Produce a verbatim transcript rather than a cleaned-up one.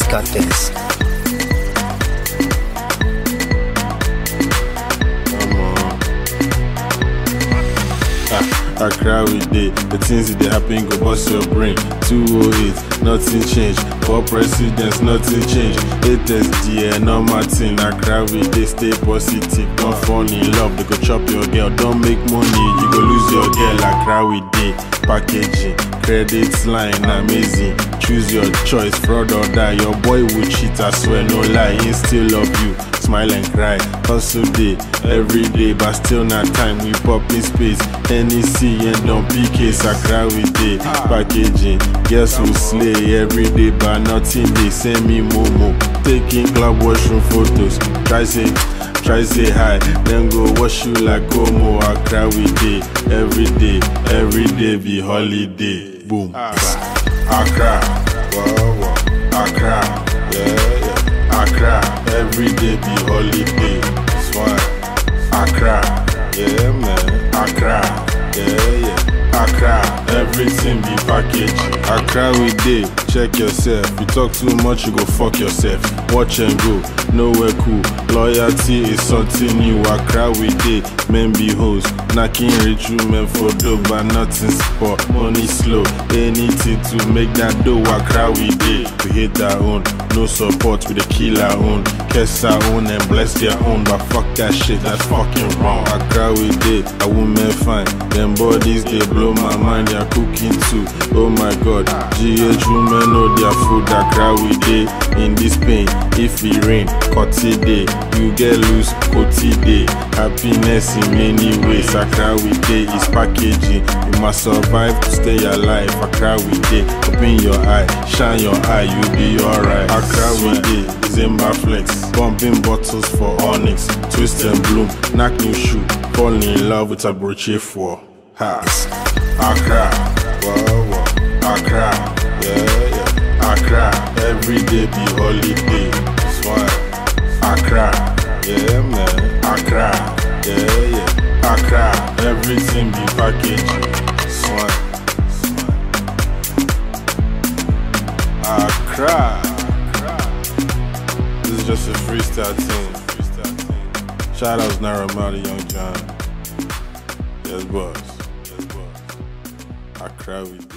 Contest. I cry with day, the things that they happen go bust your brain. Two oh eight, nothing change. For presidents, nothing change. Haters, dear, no Martin. I cry with day, stay positive. Don't fall in love, they go chop your girl. Don't make money, you go lose your girl. I cry with day, packaging, credits line, amazing. Choose your choice, fraud or die. Your boy will cheat, I swear, no lie. He still love you, smile and cry. Hustle day, every day, but still not time. We pop in space, N E C and don't P K. I cry with day, packaging. Guess who slay every day, but nothing they send me momo. Taking club washroom photos. Try say, try say hi, then go wash you like Como. I cry with day, every day, every day be holiday. Boom. I cry, whoa, whoa. I cry, yeah, yeah. I cry, every day be holiday. Swine. I cry, yeah, man. I cry, yeah, yeah. I cry, everything be packaged. I cry with day, check yourself. You talk too much, you go fuck yourself. Watch and go, nowhere cool. Loyalty is something new. I cry with day, men be hoes. Knocking rich women for dough, but nothing sport. Money slow, anything to make that dough. I cry with day, we hate our own. No support, we the kill our own. Curse our own and bless their own. But fuck that shit, that's fucking wrong. I cry with day, a woman fine. Them bodies, they blow my mind, they are cooking too. Oh my god, G H women know their food. I cry with day, in this pain. If it rain, cut it day. You get loose, cut it day. Happiness in many ways. I cry with day, it's packaging. You must survive to stay alive. I cry with day, open your eye, shine your eye, you'll be alright. I cry with day, Zimba flex. Bumping bottles for Onyx, twist and bloom, knock new shoe. Fall in love with a brooch for. Ha. I cry, whoa, whoa. I cry, yeah, yeah. I cry, every day be holiday. Swine. I cry, yeah, man. I cry, yeah, yeah. I cry, everything be packaged. Swine. I cry. This is just a freestyle thing. Shout out to Naira Marley, Young John. Yes, boss. I cry with you.